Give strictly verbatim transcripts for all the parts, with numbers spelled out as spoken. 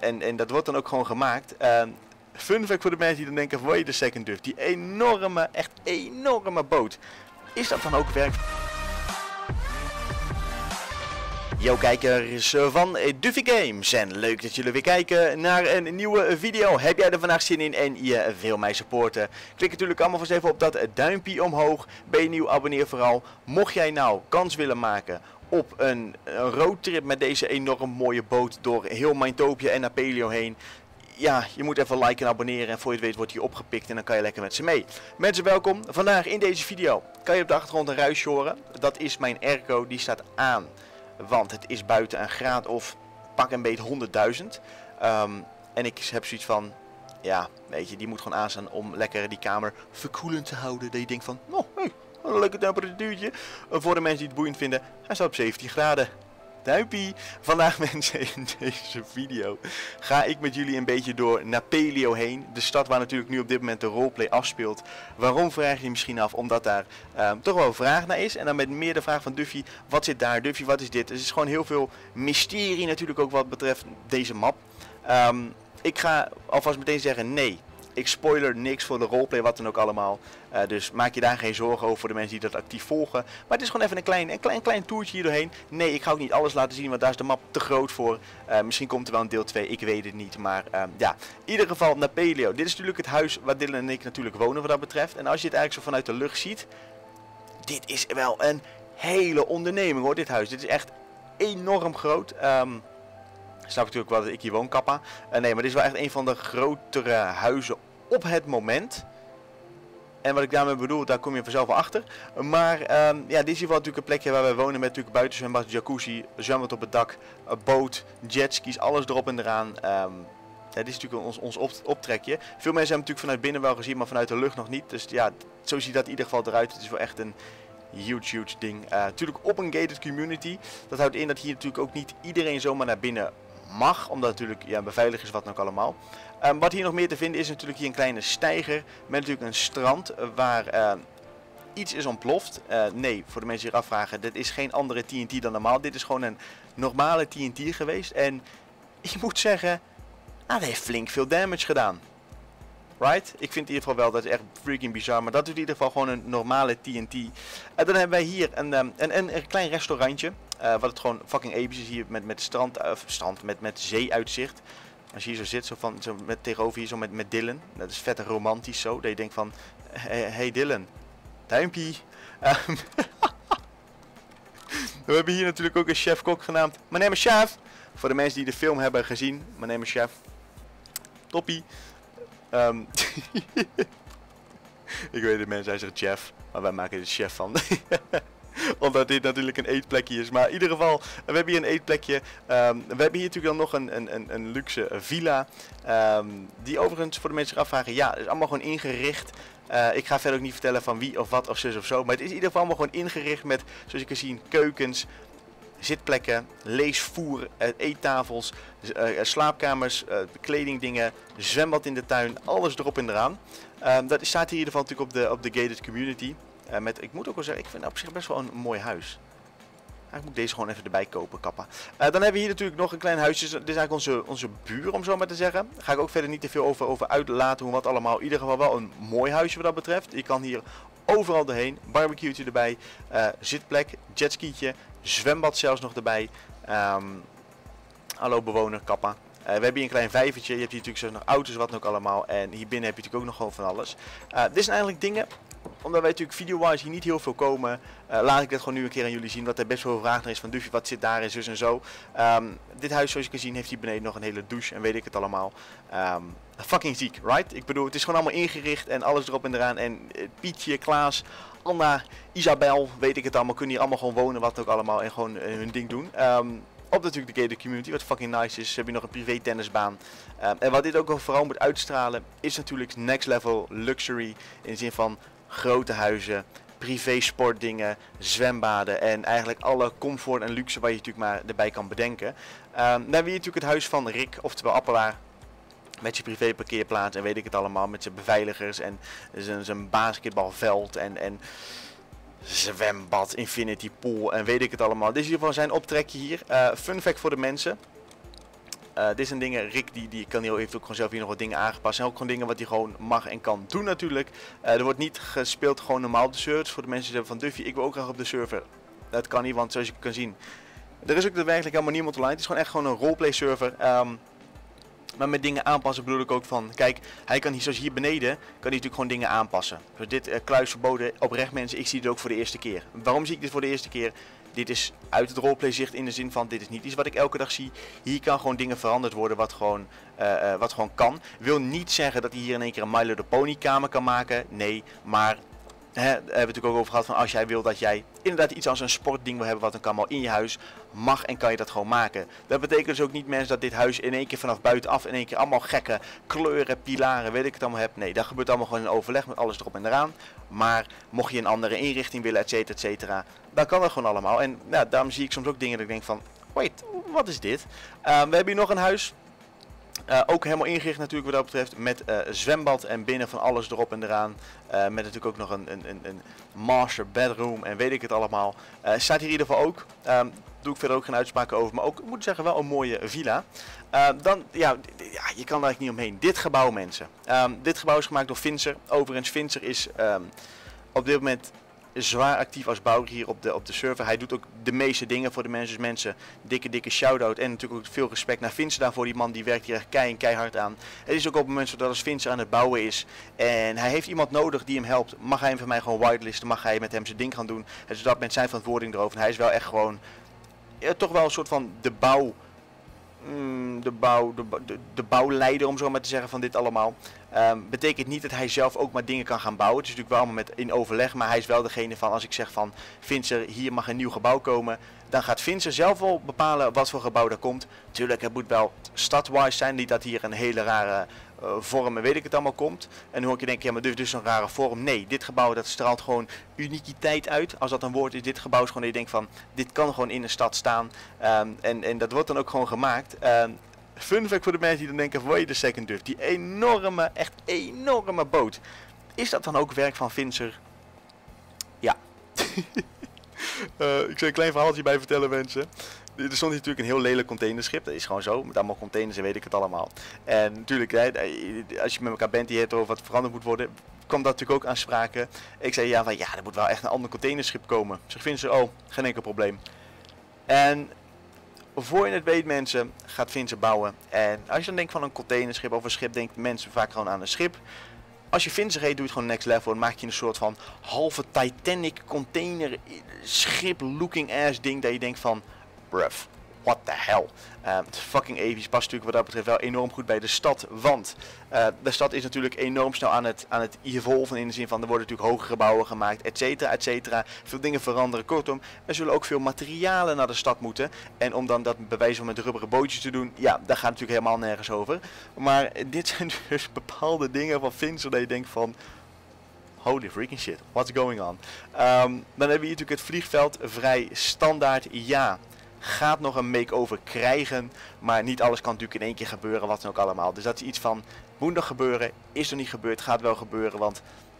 en, en dat wordt dan ook gewoon gemaakt. Uh, fun fact voor de mensen die dan denken, wait a second Duff, die enorme, echt enorme boot. Is dat dan ook werk? Yo kijkers van Duffy Games en leuk dat jullie weer kijken naar een nieuwe video. Heb jij er vandaag zin in en je wil mij supporten? Klik natuurlijk allemaal vast even op dat duimpje omhoog. Ben je nieuw, abonneer vooral. Mocht jij nou kans willen maken op een, een roadtrip met deze enorm mooie boot door heel Mindtopia en Napelio heen. Ja, je moet even liken en abonneren en voor je het weet wordt hij opgepikt en dan kan je lekker met ze mee. Mensen welkom, vandaag in deze video kan je op de achtergrond een ruisje horen. Dat is mijn airco, die staat aan. Want het is buiten een graad of pak een beetje honderdduizend. Um, en ik heb zoiets van, ja, weet je, die moet gewoon aanstaan om lekker die kamer verkoelend te houden. Dat je denkt van, oh, hey, een leuke temperatuurtje. Uh, voor de mensen die het boeiend vinden, hij staat op zeventien graden. Duimpie! Vandaag mensen in deze video ga ik met jullie een beetje door Napelio heen. De stad waar natuurlijk nu op dit moment de roleplay afspeelt. Waarom vraag je je misschien af? Omdat daar um, toch wel een vraag naar is. En dan met meer de vraag van Duffy, wat zit daar? Duffy, wat is dit? Dus het is gewoon heel veel mysterie natuurlijk ook wat betreft deze map. Um, ik ga alvast meteen zeggen nee. Ik spoiler niks voor de roleplay, wat dan ook allemaal. Uh, dus maak je daar geen zorgen over voor de mensen die dat actief volgen. Maar het is gewoon even een klein, een klein, klein toertje hier doorheen. Nee, ik ga ook niet alles laten zien, want daar is de map te groot voor. Uh, misschien komt er wel een deel twee, ik weet het niet. Maar uh, ja, in ieder geval Napelio. Dit is natuurlijk het huis waar Dylan en ik natuurlijk wonen wat dat betreft. En als je het eigenlijk zo vanuit de lucht ziet. Dit is wel een hele onderneming hoor, dit huis. Dit is echt enorm groot. Um, Snap natuurlijk wel dat ik hier woon, kappa. Uh, nee, maar dit is wel echt een van de grotere huizen op het moment. En wat ik daarmee bedoel, daar kom je vanzelf wel achter. Maar um, ja, dit is hier wel natuurlijk een plekje waar wij wonen met natuurlijk buitenzwembad, jacuzzi, zwembad op het dak, een boot, jetskis, alles erop en eraan. Um, ja, dit is natuurlijk ons, ons op, optrekje. Veel mensen hebben natuurlijk vanuit binnen wel gezien, maar vanuit de lucht nog niet. Dus ja, zo ziet dat in ieder geval eruit. Het is wel echt een huge, huge ding. Uh, natuurlijk op een gated community. Dat houdt in dat hier natuurlijk ook niet iedereen zomaar naar binnen mag, omdat het natuurlijk ja, beveiligd is wat dan ook allemaal. Um, wat hier nog meer te vinden is natuurlijk hier een kleine steiger met natuurlijk een strand uh, waar uh, iets is ontploft. Uh, nee, voor de mensen die zich afvragen, dit is geen andere T N T dan normaal. Dit is gewoon een normale T N T geweest en ik moet zeggen, nou, dat heeft flink veel damage gedaan. Right? Ik vind in ieder geval wel, dat is echt freaking bizar, maar dat is in ieder geval gewoon een normale T N T. Uh, dan hebben wij hier een, um, een, een, een klein restaurantje. Uh, wat het gewoon fucking episch is hier met, met strand, uh, strand met, met zeeuitzicht. Als je hier zo zit, zo van, zo met, tegenover hier zo met, met Dylan. Dat is vet romantisch zo. Dat je denkt van, hey, hey Dylan, duimpie. Um, We hebben hier natuurlijk ook een chef-kok genaamd My name is Chef. Voor de mensen die de film hebben gezien, My name is Chef. Toppie. Um, ik weet het, mensen, hij zegt chef, maar wij maken er chef van. Omdat dit natuurlijk een eetplekje is. Maar in ieder geval, we hebben hier een eetplekje. Um, we hebben hier natuurlijk dan nog een, een, een luxe villa. Um, die overigens voor de mensen zich afvragen, ja, het is allemaal gewoon ingericht. Uh, ik ga verder ook niet vertellen van wie of wat of zus of zo. Maar het is in ieder geval allemaal gewoon ingericht met, zoals je kan zien, keukens, zitplekken, leesvoer, uh, eettafels, uh, slaapkamers, uh, kledingdingen, zwembad in de tuin, alles erop en eraan. Um, dat staat hier in ieder geval natuurlijk op de, op de gated community. Uh, met, ik moet ook wel zeggen, ik vind het op zich best wel een mooi huis. Ik moet deze gewoon even erbij kopen, kappa. Uh, dan hebben we hier natuurlijk nog een klein huisje. Dit is eigenlijk onze, onze buur, om zo maar te zeggen. Daar ga ik ook verder niet te veel over, over uitlaten, hoe wat allemaal. In ieder geval wel een mooi huisje wat dat betreft. Je kan hier overal doorheen. Barbecue'tje erbij. Uh, zitplek, jetskietje, zwembad zelfs nog erbij. Um, hallo bewoner, kappa. Uh, we hebben hier een klein vijvertje. Je hebt hier natuurlijk zelfs nog auto's, wat nog allemaal. En hier binnen heb je natuurlijk ook nog gewoon van alles. Uh, dit zijn eigenlijk dingen, omdat wij natuurlijk video-wise hier niet heel veel komen, uh, laat ik dat gewoon nu een keer aan jullie zien. Dat er best wel veel vraag naar is van Duffy, wat zit daar en zus en zo. Um, dit huis, zoals je kan zien, heeft hier beneden nog een hele douche en weet ik het allemaal. Um, fucking ziek, right? Ik bedoel, het is gewoon allemaal ingericht en alles erop en eraan. En uh, Pietje, Klaas, Anna, Isabel, weet ik het allemaal, kunnen hier allemaal gewoon wonen, wat ook allemaal, en gewoon uh, hun ding doen. Um, op natuurlijk de gated community, wat fucking nice is. Ze hebben hier nog een privé tennisbaan. Um, en wat dit ook vooral moet uitstralen, is natuurlijk next level luxury. In de zin van grote huizen, privé sportdingen, zwembaden en eigenlijk alle comfort en luxe waar je natuurlijk maar erbij kan bedenken. Um, dan hebben we hier natuurlijk het huis van Rick, oftewel Appelaar. Met je privé parkeerplaats en weet ik het allemaal. Met zijn beveiligers en zijn, zijn basketbalveld en, en zwembad, infinity pool en weet ik het allemaal. Dit is in ieder geval zijn optrekje hier. Uh, fun fact voor de mensen. Uh, dit zijn dingen, Rick die, die kan heel, heeft ook gewoon zelf hier nog wat dingen aangepast. En ook gewoon dingen wat hij gewoon mag en kan doen natuurlijk. Uh, er wordt niet gespeeld gewoon normaal op de server. Dus voor de mensen die zeggen van Duffy, ik wil ook graag op de server. Dat kan niet, want zoals je kan zien, er is ook daadwerkelijk helemaal niemand online. Het is gewoon echt gewoon een roleplay server. Um, Maar met dingen aanpassen bedoel ik ook van, kijk, hij kan hier, zoals hier beneden, kan hij natuurlijk gewoon dingen aanpassen. Dus dit uh, kluis verboden, oprecht mensen, ik zie het ook voor de eerste keer. Waarom zie ik dit voor de eerste keer? Dit is uit het roleplay zicht in de zin van, dit is niet iets wat ik elke dag zie. Hier kan gewoon dingen veranderd worden wat gewoon, uh, uh, wat gewoon kan. Wil niet zeggen dat hij hier in één keer een My Little Pony kamer kan maken, nee, maar... He, daar hebben we het natuurlijk ook over gehad van als jij wil dat jij inderdaad iets als een sportding wil hebben wat dan kan al in je huis, mag en kan je dat gewoon maken. Dat betekent dus ook niet mensen dat dit huis in één keer vanaf buitenaf in één keer allemaal gekke kleuren, pilaren, weet ik het allemaal hebt. Nee, dat gebeurt allemaal gewoon in overleg met alles erop en eraan. Maar mocht je een andere inrichting willen, et cetera, et cetera, dan kan dat gewoon allemaal. En ja, daarom zie ik soms ook dingen dat ik denk van, wait, wat is dit? Uh, we hebben hier nog een huis. Uh, ook helemaal ingericht natuurlijk wat dat betreft met uh, zwembad en binnen van alles erop en eraan. Uh, met natuurlijk ook nog een, een, een, een master bedroom en weet ik het allemaal. Uh, staat hier in ieder geval ook. Um, doe ik verder ook geen uitspraken over, maar ook, ik moet zeggen, wel een mooie villa. Uh, dan, ja, ja, je kan er eigenlijk niet omheen. Dit gebouw, mensen. Um, dit gebouw is gemaakt door Finzer. Overigens, Finzer is um, op dit moment zwaar actief als bouwer hier op de, op de server. Hij doet ook de meeste dingen voor de mensen. Dus mensen, dikke dikke shout-out. En natuurlijk ook veel respect naar Finzer daarvoor. Die man die werkt hier echt kei en keihard aan. Het is ook op het moment dat als Finzer aan het bouwen is en hij heeft iemand nodig die hem helpt, mag hij hem van mij gewoon whitelisten. Mag hij met hem zijn ding gaan doen. En dus dat met zijn verantwoording erover. En hij is wel echt gewoon, ja, toch wel een soort van de bouw. De, bouw, de, de, de bouwleider, om zo maar te zeggen, van dit allemaal. Um, betekent niet dat hij zelf ook maar dingen kan gaan bouwen. Het is natuurlijk wel allemaal met, in overleg, maar hij is wel degene van, als ik zeg van Finzer, hier mag een nieuw gebouw komen, dan gaat Finzer zelf wel bepalen wat voor gebouw er komt. Tuurlijk, het moet wel stadwise zijn, niet dat hier een hele rare uh, vorm en weet ik het allemaal komt. En dan hoor ik je denken, ja, maar dus, dus een rare vorm. Nee, dit gebouw dat straalt gewoon uniekiteit uit. Als dat een woord is, dit gebouw is gewoon dat je denkt van, dit kan gewoon in een stad staan. Um, en, en dat wordt dan ook gewoon gemaakt. Um, Fun fact voor de mensen die dan denken, wait a second, Duff, die enorme, echt enorme boot. Is dat dan ook werk van Finzer? Ja. uh, ik zal een klein verhaaltje bij vertellen, mensen. Er stond hier natuurlijk een heel lelijk containerschip. Dat is gewoon zo, met allemaal containers en weet ik het allemaal. En natuurlijk, hè, als je met elkaar bent die het over wat veranderd moet worden, kwam dat natuurlijk ook aan sprake. Ik zei ja, van, ja, er moet wel echt een ander containerschip komen. Zeg Finzer, oh, geen enkel probleem. En voor je het weet, mensen, gaat Finzer bouwen. En als je dan denkt van een containerschip of een schip, denkt mensen vaak gewoon aan een schip. Als je Finzer heet, doe je het gewoon next level en maak je een soort van halve Titanic container schip looking ass ding dat je denkt van, bruv, what the hell. Uh, fucking episch, past natuurlijk wat dat betreft wel enorm goed bij de stad, want uh, de stad is natuurlijk enorm snel aan het, aan het evolven in de zin van, er worden natuurlijk hogere gebouwen gemaakt, et cetera, et cetera. Veel dingen veranderen, kortom, er zullen ook veel materialen naar de stad moeten. En om dan dat bewijs van met rubberen bootjes te doen, ja, daar gaat natuurlijk helemaal nergens over. Maar dit zijn dus bepaalde dingen van Finzer dat je denkt van, holy freaking shit, what's going on? Um, dan hebben we hier natuurlijk het vliegveld, vrij standaard, ja. Gaat nog een make-over krijgen, maar niet alles kan natuurlijk in één keer gebeuren, wat dan ook allemaal. Dus dat is iets van, moet nog gebeuren, is er niet gebeurd, gaat wel gebeuren, want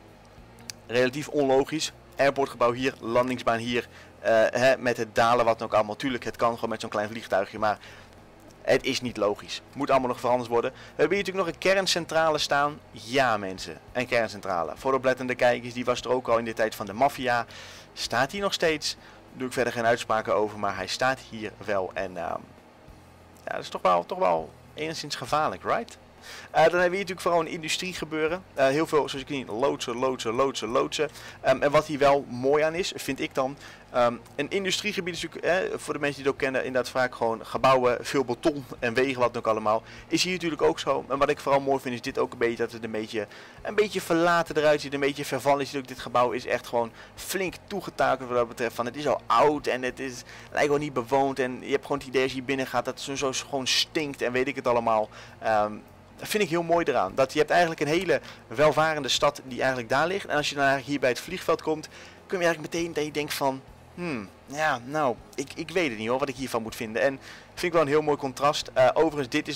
relatief onlogisch. Airportgebouw hier, landingsbaan hier, uh, hè, met het dalen wat dan ook allemaal. Tuurlijk, het kan gewoon met zo'n klein vliegtuigje, maar het is niet logisch. Moet allemaal nog veranderd worden. We hebben hier natuurlijk nog een kerncentrale staan. Ja, mensen, een kerncentrale. Voor de oplettende kijkers, die was er ook al in de tijd van de maffia. Staat hier nog steeds. Doe ik verder geen uitspraken over, maar hij staat hier wel. En uh, ja, dat is toch wel, toch wel enigszins gevaarlijk, right? Uh, dan hebben we hier natuurlijk vooral een industrie gebeuren. Uh, heel veel, zoals ik zie, loodsen, loodsen, loodsen, loodsen. Um, en wat hier wel mooi aan is, vind ik dan, um, een industriegebied is natuurlijk, eh, voor de mensen die het ook kennen, inderdaad vaak gewoon gebouwen, veel beton en wegen, wat dan ook allemaal. Is hier natuurlijk ook zo. En wat ik vooral mooi vind, is dit ook een beetje, dat het een beetje, een beetje verlaten eruit ziet, een beetje vervallen is. Ook dit gebouw is echt gewoon flink toegetakeld wat dat betreft. Van, het is al oud en het is, lijkt wel niet bewoond. En je hebt gewoon het idee als je hier binnen gaat, dat het zo, zo gewoon stinkt en weet ik het allemaal. Um, Dat vind ik heel mooi eraan. Dat je hebt eigenlijk een hele welvarende stad die eigenlijk daar ligt. En als je dan eigenlijk hier bij het vliegveld komt, kun je eigenlijk meteen dat je denkt van, hmm, ja, nou, ik, ik weet het niet hoor, wat ik hiervan moet vinden. En vind ik wel een heel mooi contrast. Uh, overigens, dit is nog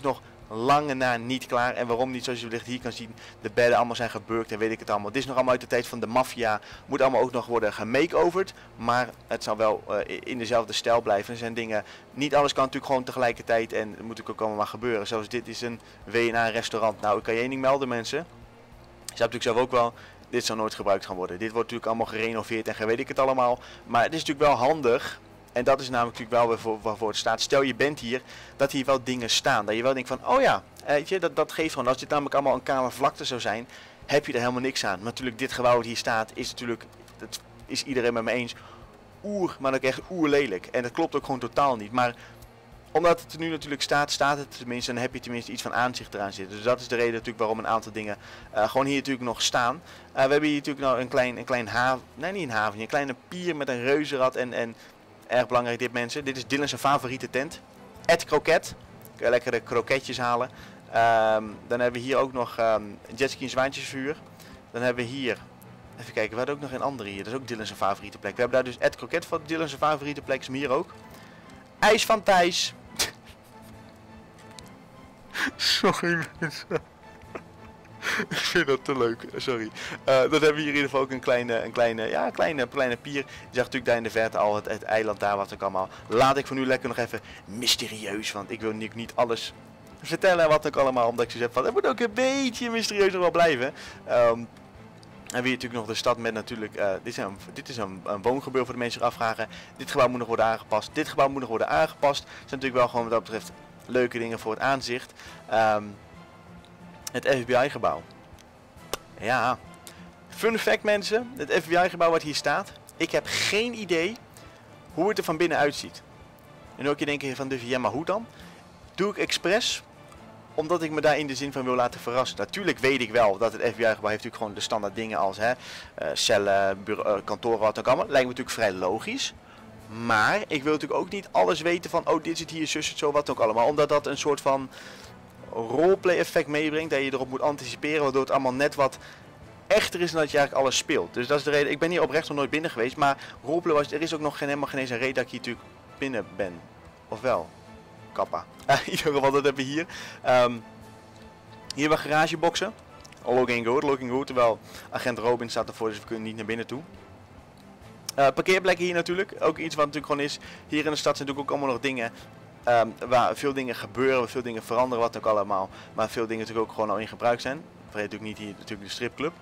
lange na niet klaar. En waarom niet, zoals je wellicht hier kan zien, de bedden allemaal zijn geburkt en weet ik het allemaal. Dit is nog allemaal uit de tijd van de maffia. Moet allemaal ook nog worden gemakeoverd. Maar het zal wel uh, in dezelfde stijl blijven. Er zijn dingen, niet alles kan natuurlijk gewoon tegelijkertijd en het moet ook allemaal maar gebeuren. Zoals dit is een W en A restaurant. Nou, ik kan je één ding melden, mensen. Je hebt natuurlijk zelf ook wel, dit zal nooit gebruikt gaan worden. Dit wordt natuurlijk allemaal gerenoveerd en weet ik het allemaal. Maar het is natuurlijk wel handig. En dat is namelijk natuurlijk wel weer waarvoor het staat. Stel je bent hier, dat hier wel dingen staan. Dat je wel denkt van, oh ja, weet je, dat, dat geeft gewoon. Als dit namelijk allemaal een kale vlakte zou zijn, heb je er helemaal niks aan. Maar natuurlijk dit gebouw wat hier staat, is natuurlijk, dat is iedereen met me eens, oer, maar ook echt oer lelijk. En dat klopt ook gewoon totaal niet. Maar omdat het er nu natuurlijk staat, staat het tenminste, dan heb je tenminste iets van aanzicht eraan zitten. Dus dat is de reden natuurlijk waarom een aantal dingen uh, gewoon hier natuurlijk nog staan. Uh, we hebben hier natuurlijk nou een klein, een klein haven, nee niet een haven, een kleine pier met een reuzenrad en... en erg belangrijk dit mensen. Dit is Dylan's favoriete tent. Ed Kroket. Kun je lekker de kroketjes halen. Um, dan hebben we hier ook nog um, jetski en zwaantjesvuur. Dan hebben we hier... Even kijken, we hadden ook nog een andere hier. Dat is ook Dylan's favoriete plek. We hebben daar dus Ed Kroket van Dylan's favoriete plek. Is hem hier ook. IJs van Thijs. Sorry mensen. Ik vind dat te leuk, sorry. Uh, dat hebben we hier in ieder geval ook een kleine, een kleine, ja, een kleine, kleine pier. Je zag natuurlijk daar in de verte al het, het eiland daar, wat ook allemaal. Laat ik voor nu lekker nog even mysterieus, want ik wil nu niet alles vertellen wat ook allemaal, omdat ik zo heb van, het moet ook een beetje mysterieus nog wel blijven. Um, en we hier natuurlijk nog de stad met natuurlijk, uh, dit is, een, dit is een, een woongebouw voor de mensen die zich afvragen. Dit gebouw moet nog worden aangepast, dit gebouw moet nog worden aangepast. Dat zijn natuurlijk wel gewoon wat dat betreft leuke dingen voor het aanzicht. Um, Het F B I-gebouw. Ja. Fun fact mensen. Het F B I-gebouw wat hier staat. Ik heb geen idee hoe het er van binnen uitziet. En ook je denken van Duffy, ja maar hoe dan? Doe ik expres. Omdat ik me daar in de zin van wil laten verrassen. Natuurlijk weet ik wel dat het F B I-gebouw heeft natuurlijk gewoon de standaard dingen als hè, uh, cellen, bureau, uh, kantoren, wat ook allemaal. Lijkt me natuurlijk vrij logisch. Maar ik wil natuurlijk ook niet alles weten van, oh dit zit hier, zus het zo, wat ook allemaal. Omdat dat een soort van roleplay effect meebrengt, dat je erop moet anticiperen, waardoor het allemaal net wat echter is dan dat je eigenlijk alles speelt. Dus dat is de reden, ik ben hier oprecht nog nooit binnen geweest, maar roleplay was, er is ook nog geen, helemaal geen eens een reden dat ik hier natuurlijk binnen ben. Of wel? Kappa. In ieder geval, dat hebben we hier. Um, hier hebben we garageboxen. Login good, looking good, terwijl agent Robin staat ervoor, dus we kunnen niet naar binnen toe. Uh, parkeerplekken hier natuurlijk, ook iets wat natuurlijk gewoon is, hier in de stad zijn natuurlijk ook allemaal nog dingen. Um, waar veel dingen gebeuren, waar veel dingen veranderen, wat ook allemaal. Maar veel dingen natuurlijk ook gewoon al in gebruik zijn. Vergeet natuurlijk niet hier natuurlijk de stripclub.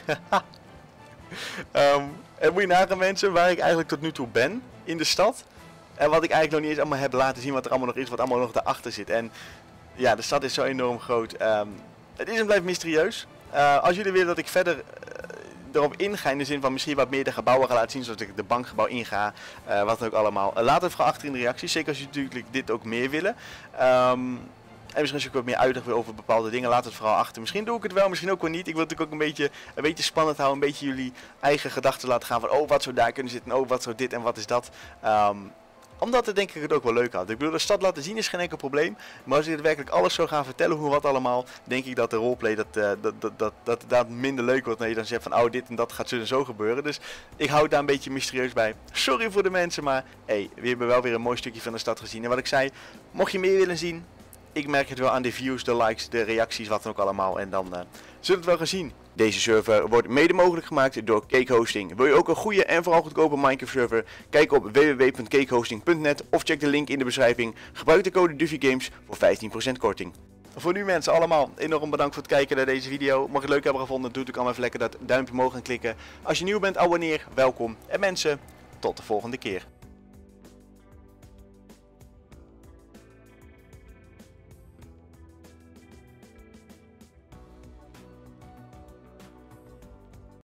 um, en moet je nagaan mensen waar ik eigenlijk tot nu toe ben in de stad. En wat ik eigenlijk nog niet eens allemaal heb laten zien wat er allemaal nog is, wat allemaal nog daarachter zit. En ja, de stad is zo enorm groot. Um, het is en blijft mysterieus. Uh, als jullie willen dat ik verder... Uh, erop inga in de zin van misschien wat meer de gebouwen ga laten zien, zoals ik de bankgebouw inga, uh, wat ook allemaal. Uh, laat het vooral achter in de reacties, zeker als jullie natuurlijk dit ook meer willen. Um, en misschien als ik wat meer uitleg wil over bepaalde dingen, laat het vooral achter. Misschien doe ik het wel, misschien ook wel niet. Ik wil natuurlijk ook een beetje, een beetje spannend houden, een beetje jullie eigen gedachten laten gaan van, oh wat zou daar kunnen zitten, oh wat zou dit en wat is dat. Um, Omdat het denk ik het ook wel leuk had. Ik bedoel, de stad laten zien is geen enkel probleem. Maar als ik werkelijk alles zou gaan vertellen hoe wat allemaal, denk ik dat de roleplay dat, uh, dat, dat, dat, dat, dat minder leuk wordt. Dan je dan zegt van, oh dit en dat gaat zo en zo gebeuren. Dus ik hou het daar een beetje mysterieus bij. Sorry voor de mensen, maar hey, we hebben wel weer een mooi stukje van de stad gezien. En wat ik zei, mocht je meer willen zien, ik merk het wel aan de views, de likes, de reacties, wat dan ook allemaal. En dan uh, zullen we het wel gaan zien. Deze server wordt mede mogelijk gemaakt door Cake Hosting. Wil je ook een goede en vooral goedkope Minecraft server? Kijk op w w w punt cakehosting punt net of check de link in de beschrijving. Gebruik de code DuffyGames voor vijftien procent korting. Voor nu mensen allemaal, enorm bedankt voor het kijken naar deze video. Mocht je het leuk hebben gevonden, doe ik allemaal even lekker dat duimpje omhoog en klikken. Als je nieuw bent, abonneer, welkom. En mensen, tot de volgende keer.